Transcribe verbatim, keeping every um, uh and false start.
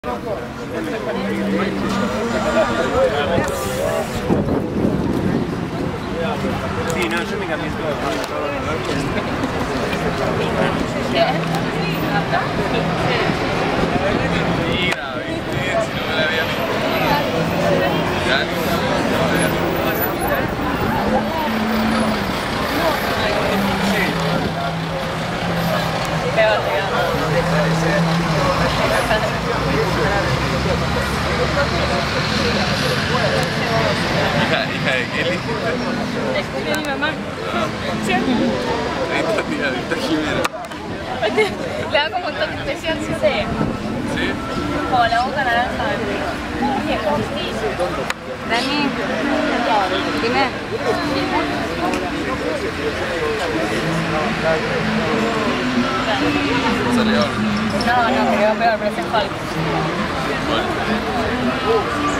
Sí, no, yo me cambié todo. Mira, viste, si no me la había visto. Hija, hija, ¿de qué le dijiste? De mi mamá. ¿Sí? Ahí está, tía, ahí está Jimena. Le da como un toque especial, sí sé. ¿Sí? Como la boca naranja. Dani, dime. ¿Sale ahora? No, no, me quedó peor, pero ese es Hulk. ¿Cuál?